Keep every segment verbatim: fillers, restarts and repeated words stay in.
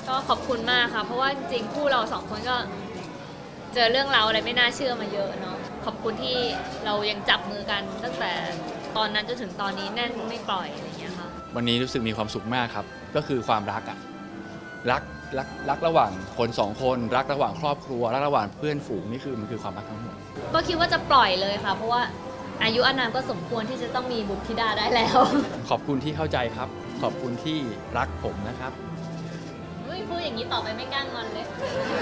ก็ขอบคุณมากค่ะเพราะว่าจริงๆคู่เราสองคนก็เจอเรื่องราวอะไรไม่น่าเชื่อมาเยอะเนาะขอบคุณที่เรายังจับมือกันตั้งแต่ตอนนั้นจนถึงตอนนี้แน่นไม่ปล่อยอะไรอย่างเงี้ยค่ะวันนี้รู้สึกมีความสุขมากครับก็คือความรักอะรักรักรักระหว่างคนสองคนรักระหว่างครอบครัวรักระหว่างเพื่อนฝูงนี่คือมันคือความรักทั้งหมดก็คิดว่าจะปล่อยเลยค่ะเพราะว่าอายุอานามก็สมควรที่จะต้องมีบุตรธิดาได้แล้วขอบคุณที่เข้าใจครับขอบคุณที่รักผมนะครับพูดอย่างนี้ต่อไปไม่กล้างอนเลย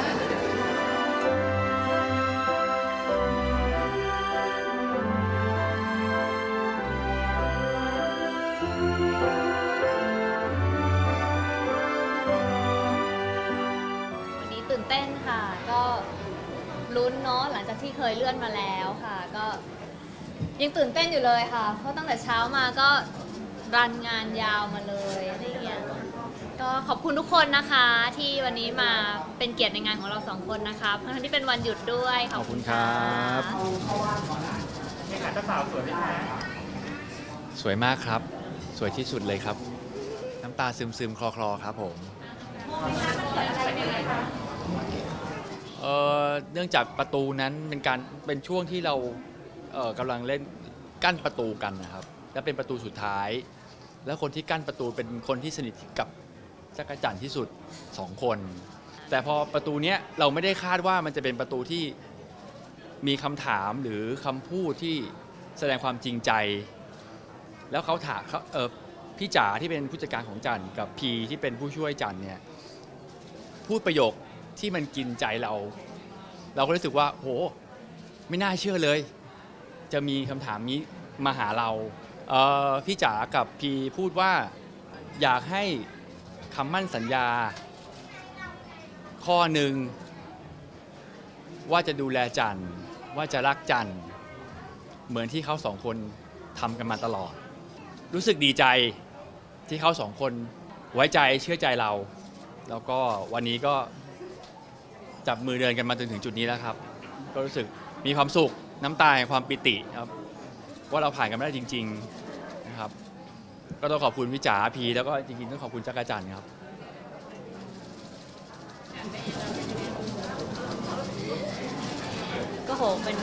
วันนี้ตื่นเต้นค่ะก็ลุ้นเนาะหลังจากที่เคยเลื่อนมาแล้วค่ะก็ยังตื่นเต้นอยู่เลยค่ะเพราะตั้งแต่เช้ามาก็รันงานยาวมาเลยอะไรเงี้ยก็ขอบคุณทุกคนนะคะที่วันนี้มาเป็นเกียรติในงานของเราสองคนนะคะเพราะที่เป็นวันหยุดด้วยขอบคุณครับนี่ค่ะเจ้าสาวสวยไหมคะสวยมากครับสวยที่สุดเลยครับน้ำตาซึมซึมคลอคลอครับผมเอ่อเนื่องจากประตูนั้นเป็นการเป็นช่วงที่เราเอ่อกำลังเล่นกั้นประตูกันนะครับและเป็นประตูสุดท้ายแล้วคนที่กั้นประตูเป็นคนที่สนิทกับจักรจั่นที่สุดสองคนแต่พอประตูเนี้ยเราไม่ได้คาดว่ามันจะเป็นประตูที่มีคำถามหรือคำพูดที่แสดงความจริงใจแล้วเขาถามเขาเออพี่จ๋าที่เป็นผู้จัดการของจันกับพีที่เป็นผู้ช่วยจันเนี่ยพูดประโยคที่มันกินใจเราเราก็รู้สึกว่าโหไม่น่าเชื่อเลยจะมีคำถามนี้มาหาเราพี่จ๋ากับพีพูดว่าอยากให้คำมั่นสัญญาข้อหนึ่งว่าจะดูแลจันว่าจะรักจันเหมือนที่เขาสองคนทำกันมาตลอดรู้สึกดีใจที่เขาสองคนไว้ใจเชื่อใจเราแล้วก็วันนี้ก็จับมือเดินกันมาจนถึงจุดนี้แล้วครับก็รู้สึกมีความสุขน้ำตาแห่งความปิติครับว่าเราผ่านกันมาได้จริงๆนะครับก็ต้องขอบคุณพี่จ๋าพีแล้วก็จริงๆต้องขอบคุณจักรจันทร์ครับก็โหเป็น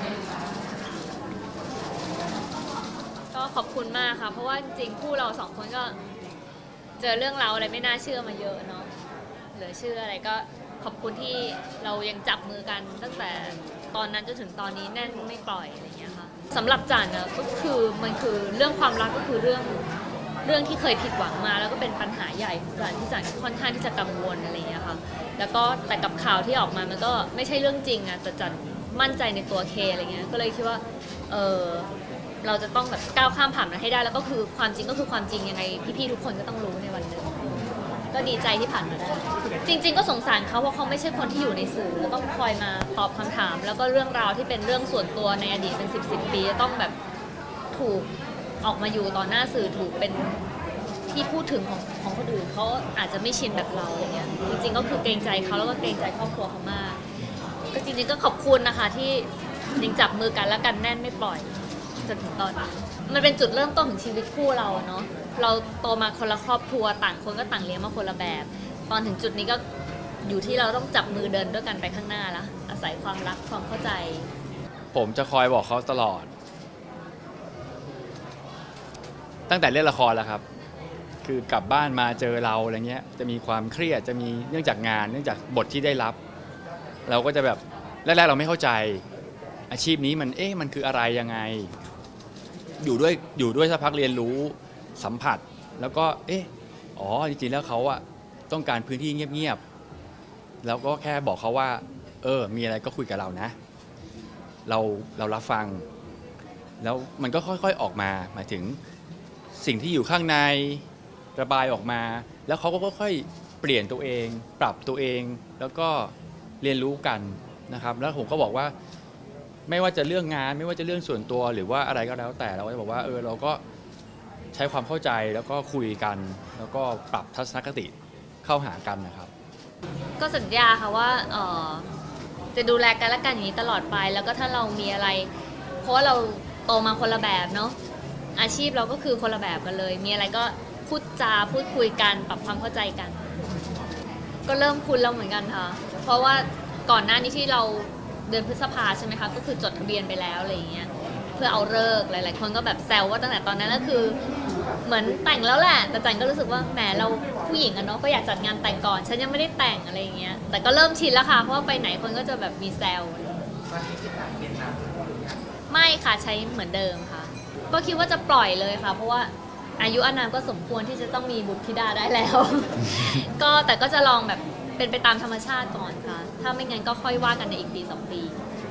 ก็ขอบคุณมากค่ะเพราะว่าจริงๆคู่เราสองคนก็เจอเรื่องราวอะไรไม่น่าเชื่อมาเยอะเนาะเหลือเชื่ออะไรก็ขอบคุณที่เรายังจับมือกันตั้งแต่ตอนนั้นจนถึงตอนนี้แน่นไม่ปล่อยอะไรเงี้ยค่ะสำหรับจันนะก็คือมันคือเรื่องความรักก็คือเรื่องเรื่องที่เคยผิดหวังมาแล้วก็เป็นปัญหาใหญ่ของจันที่จันค่อนข้างที่จะกังวลอะไรเงี้ยค่ะแล้วก็แต่กับข่าวที่ออกมามันก็ไม่ใช่เรื่องจริงอะแต่จันมั่นใจในตัวเคอะไรเงี้ยก็เลยคิดว่าเออเราจะต้องแบบก้าวข้ามผ่านมันให้ได้แล้วก็คือความจริงก็คือความจริงยังไงพี่ๆทุกคนก็ต้องรู้ในวันหนึ่งก็ดีใจที่ผ่านมาได้จริงๆก็สงสารเขาเพราะเขาไม่ใช่คนที่อยู่ในสื่อแล้วต้องคอยมาตอบคำถามแล้วก็เรื่องราวที่เป็นเรื่องส่วนตัวในอดีตเป็นสิบสิบปีต้องแบบถูกออกมาอยู่ต่อหน้าสื่อถูกเป็นที่พูดถึงของของคนอื่นเขาอาจจะไม่ชินแบบเราอย่างเงี้ยจริงๆก็คือเกรงใจเขาแล้วก็เกรงใจครอบครัวเขามากก็จริงๆก็ขอบคุณนะคะที่ยังจับมือกันแล้วกันแน่นไม่ปล่อยจนถึงตอนนี้มันเป็นจุดเริ่มต้นของชีวิตคู่เราเนาะเราโตมาคนละครอบครัวต่างคนก็ต่างเลี้ยงมาคนละแบบตอนถึงจุดนี้ก็อยู่ที่เราต้องจับมือเดินด้วยกันไปข้างหน้าแล้วอาศัยความรักความเข้าใจผมจะคอยบอกเขาตลอดตั้งแต่เล่นละครแล้วครับคือกลับบ้านมาเจอเราอะไรเงี้ยจะมีความเครียดจะมีเนื่องจากงานเนื่องจากบทที่ได้รับเราก็จะแบบแรกๆเราไม่เข้าใจอาชีพนี้มันเอ๊ะมันคืออะไรยังไงอยู่ด้วยอยู่ด้วยสักพักเรียนรู้สัมผัสแล้วก็เอ๊ะอ๋อจริงๆแล้วเขาอะต้องการพื้นที่เงียบๆแล้วก็แค่บอกเขาว่าเออมีอะไรก็คุยกับเรานะเราเรารับฟังแล้วมันก็ค่อยๆออกมาหมายถึงสิ่งที่อยู่ข้างในระบายออกมาแล้วเขาก็ค่อยๆเปลี่ยนตัวเองปรับตัวเองแล้วก็เรียนรู้กันนะครับแล้วผมก็บอกว่าไม่ว่าจะเรื่องงานไม่ว่าจะเรื่องส่วนตัวหรือว่าอะไรก็แล้วแต่เราก็จะบอกว่าเออเราก็ใช้ความเข้าใจแล้วก็คุยกันแล้วก็ปรับทัศนคติเข้าหากันนะครับก็สัญญาค่ะว่าเออจะดูแลกันและกันอย่างนี้ตลอดไปแล้วก็ถ้าเรามีอะไรเพราะว่าเราโตมาคนละแบบเนาะอาชีพเราก็คือคนละแบบกันเลยมีอะไรก็พูดจาพูดคุยกันปรับความเข้าใจกันก็เริ่มคุ้นแล้วเหมือนกันค่ะเพราะว่าก่อนหน้านี้ที่เราเดือนพฤษภาใช่ไหมคะก็คือจดทะเบียนไปแล้วอะไรอย่างเงี้ยเพื่อเอาเลิกษ์หลายๆคนก็แบบแซวว่าตั้งแต่ตอนนั้นก็คือเหมือนแต่งแล้วแหละแต่จันก็รู้สึกว่าแหมเราผู้หญิงอะเนาะก็อยากจัดงานแต่งก่อนฉันยังไม่ได้แต่งอะไรอย่างเงี้ยแต่ก็เริ่มชินแล้วค่ะเพราะว่าไปไหนคนก็จะแบบมีแซวไม่ค่ะใช้เหมือนเดิมค่ะก็คิดว่าจะปล่อยเลยค่ะเพราะว่าอายุอานามก็สมควรที่จะต้องมีบุตรธิดาได้แล้ว ก็แต่ก็จะลองแบบเป็นไปตามธรรมชาติก่อนค่ะถ้าไม่งั้นก็ค่อยว่ากันในอีกปีสองปี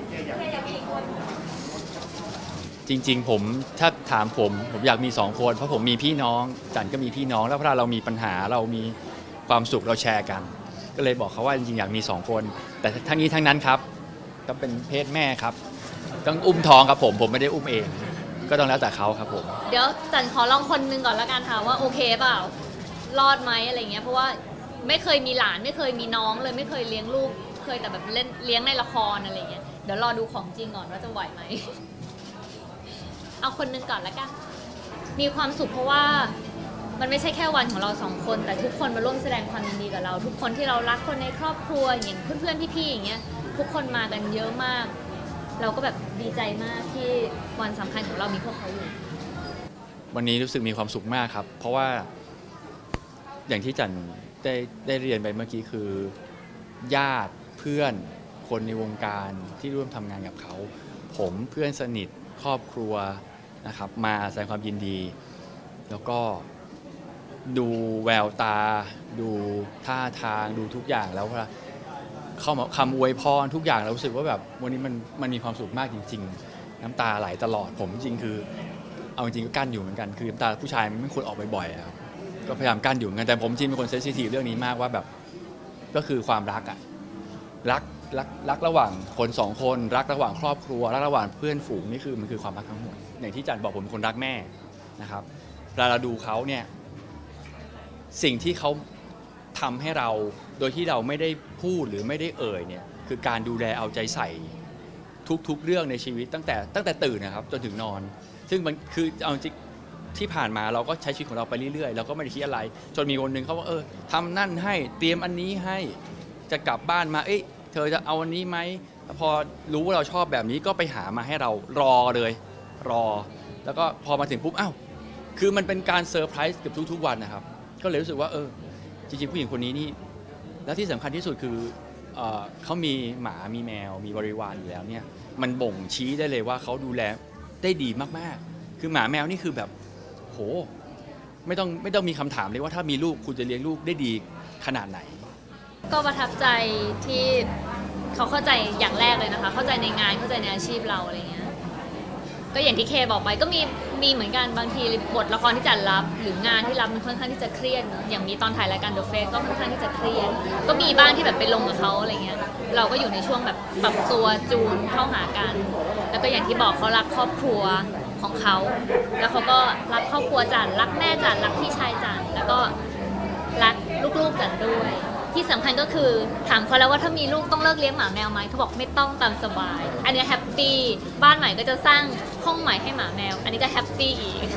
จริงๆผมถ้าถามผมผมอยากมีสองคนเพราะผมมีพี่น้องจันก็มีพี่น้องแล้วเวลาเรามีปัญหาเรามีความสุขเราแชร์กันก็เลยบอกเขาว่าจริงๆอยากมีสองคนแต่ทั้งนี้ทั้งนั้นครับก็เป็นเพศแม่ครับต้องอุ้มท้องครับผมผมไม่ได้อุ้มเองก็ต้องแล้วแต่เขาครับผมเดี๋ยวจันขอลองคนนึงก่อนละกันค่ะว่าโอเคเปล่ารอดไหมอะไรเงี้ยเพราะว่าไม่เคยมีหลานไม่เคยมีน้องเลยไม่เคยเลี้ยงลูกเคยแต่แบบเล่นเลี้ยงในละครอะไรเงี้ยเดี๋ยวรอดูของจริงก่อนว่าจะไหวไหมเอาคนนึงก่อนละกันมีความสุขเพราะว่ามันไม่ใช่แค่วันของเราสองคนแต่ทุกคนมาร่วมแสดงความยินดีกับเราทุกคนที่เรารักคนในครอบครัวอย่างเพื่อนๆพี่ๆอย่างเงี้ยทุกคนมากันเยอะมากเราก็แบบดีใจมากที่วันสำคัญของเรามีพวกเขาอยู่วันนี้รู้สึกมีความสุขมากครับเพราะว่าอย่างที่จันได้ได้เรียนไปเมื่อกี้คือญาติเพื่อนคนในวงการที่ร่วมทำงานกับเขาผมเพื่อนสนิทครอบครัวนะครับมาแสดงความยินดีแล้วก็ดูแววตาดูท่าทางดูทุกอย่างแล้วเข้ามาคำอวยพรทุกอย่างเรารู้สึกว่าแบบวันนี้มันมันมีความสุขมากจริงๆน้ำตาไหลตลอดผมจริงคือเอาจริงก็กั้นอยู่เหมือนกันคือน้ำตาผู้ชายมันไม่ควรออกบ่อยๆครับก็พยายามกั้นอยู่เหมือนกันแต่ผมจริงเป็นคนเซนซิทีฟเรื่องนี้มากว่าแบบก็คือความรักอะรักรักรักระหว่างคนสองคนรักระหว่างครอบครัวรักระหว่างเพื่อนฝูงนี่คือมันคือความรักทั้งหมดอย่างที่จันบอกผมเป็นคนรักแม่นะครับเวลาเราดูเขาเนี่ยสิ่งที่เขาทำให้เราโดยที่เราไม่ได้พูดหรือไม่ได้เอ่ยเนี่ยคือการดูแลเอาใจใส่ทุกๆเรื่องในชีวิตตั้งแต่ตั้งแต่ตื่นนะครับจนถึงนอนซึ่งมันคือเอาจริงที่ผ่านมาเราก็ใช้ชีวิตของเราไปเรื่อยๆเราก็ไม่ได้คิดอะไรจนมีคนหนึ่งเขาว่าเออทำนั่นให้เตรียมอันนี้ให้จะกลับบ้านมาเอ๊ะเธอจะเอาอันนี้ไหมพอรู้ว่าเราชอบแบบนี้ก็ไปหามาให้เรารอเลยรอแล้วก็พอมาถึงปุ๊บอ้าวคือมันเป็นการเซอร์ไพรส์เกือบทุกๆวันนะครับก็เลยรู้สึกว่าเออจริงๆผู้หญิงคนนี้นี่แล้วที่สำคัญที่สุดคือ เอ่อเขามีหมามีแมวมีบริวารอยู่แล้วเนี่ยมันบ่งชี้ได้เลยว่าเขาดูแลได้ดีมากๆคือหมาแมวนี่คือแบบโหไม่ต้องไม่ต้องมีคำถามเลยว่าถ้ามีลูกคุณจะเลี้ยงลูกได้ดีขนาดไหนก็ประทับใจที่เขาเข้าใจอย่างแรกเลยนะคะเข้าใจในงานเข้าใจในอาชีพเราอะไรเงี้ยก็อย่างที่เคบอกไปก็มีมีเหมือนกันบางทีบทละครที่จัดรับหรืองานที่รับมันค่อนข้างที่จะเครียดเนอะอย่างมีตอนถ่ายรายการ The Face ก็ค่อนข้างที่จะเครียดก็มีบ้างที่แบบไปลงกับเขาอะไรเงี้ยเราก็อยู่ในช่วงแบบปรับตัวจูนเข้าหากันแล้วก็อย่างที่บอกเขารักครอบครัวของเขาแล้วเขาก็รักครอบครัวจันรักแม่จันรักพี่ชายจันแล้วก็รักลูกๆจันด้วยที่สำคัญก็คือถามเขาแล้วว่าถ้ามีลูกต้องเลิกเลี้ยงหมาแมวไหมเขาบอกไม่ต้องตามสบายอันนี้แฮปปี้บ้านใหม่ก็จะสร้างห้องใหม่ให้หมาแมวอันนี้ก็แฮปปี้อีก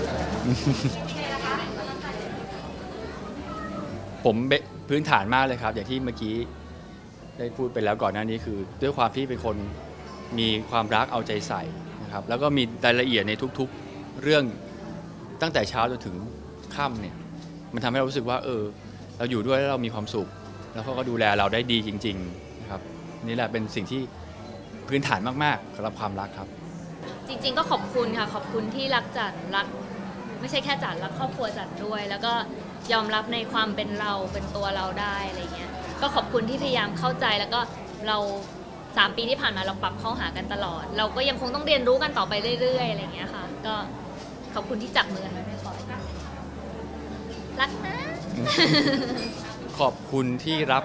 ผมพื้นฐานมากเลยครับอย่างที่เมื่อกี้ได้พูดไปแล้วก่อนหน้านี้คือด้วยความที่เป็นคนมีความรักเอาใจใส่นะครับแล้วก็มีรายละเอียดในทุกๆเรื่องตั้งแต่เช้าจนถึงค่ำเนี่ยมันทำให้เรารู้สึกว่าเออเราอยู่ด้วยแล้วเรามีความสุขแล้วเขาก็ดูแลเราได้ดีจริงๆนะครับนี่แหละเป็นสิ่งที่พื้นฐานมากๆสำหรับความรักครับจริงๆก็ขอบคุณค่ะขอบคุณที่รักจันรักไม่ใช่แค่จันรักครอบครัวจันด้วยแล้วก็ยอมรับในความเป็นเราเป็นตัวเราได้อะไรเงี้ยก็ขอบคุณที่พยายามเข้าใจแล้วก็เราสามปีที่ผ่านมาเราปรับเข้าหากันตลอดเราก็ยังคงต้องเรียนรู้กันต่อไปเรื่อยๆอะไรเงี้ยค่ะก็ขอบคุณที่จับมือกันมาไม่ปล่อยรักนะขอบคุณที่รับ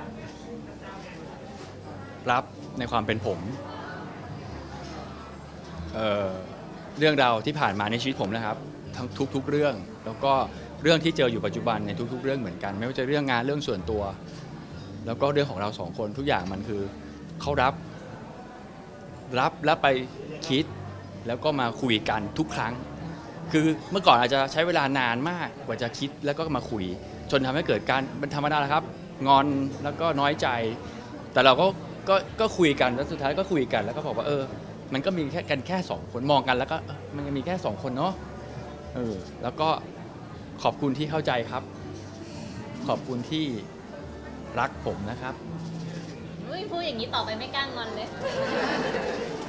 รับในความเป็นผม เอ่อ เรื่องราวที่ผ่านมาในชีวิตผมนะครับทั้งทุกๆเรื่องแล้วก็เรื่องที่เจออยู่ปัจจุบันในทุกๆเรื่องเหมือนกันไม่ว่าจะเรื่องงานเรื่องส่วนตัวแล้วก็เรื่องของเราสองคนทุกอย่างมันคือเขารับรับแล้วไปคิดแล้วก็มาคุยกันทุกครั้งคือเมื่อก่อนอาจจะใช้เวลานานมากกว่าจะคิดแล้วก็มาคุยจนทำให้เกิดการเป็นธรรมดาครับงอนแล้วก็น้อยใจ แต่เราก็ก็ก็คุยกันแล้วสุดท้ายก็คุยกันแล้วก็บอกว่าเออมันก็มีแค่กันแค่สองคนมองกันแล้วก็เออมันก็มีแค่สองคนเนาะเออแล้วก็ขอบคุณที่เข้าใจครับ ขอบคุณที่รักผมนะครับอุ้ยพูดอย่างนี้ต่อไปไม่กล้างอนเลย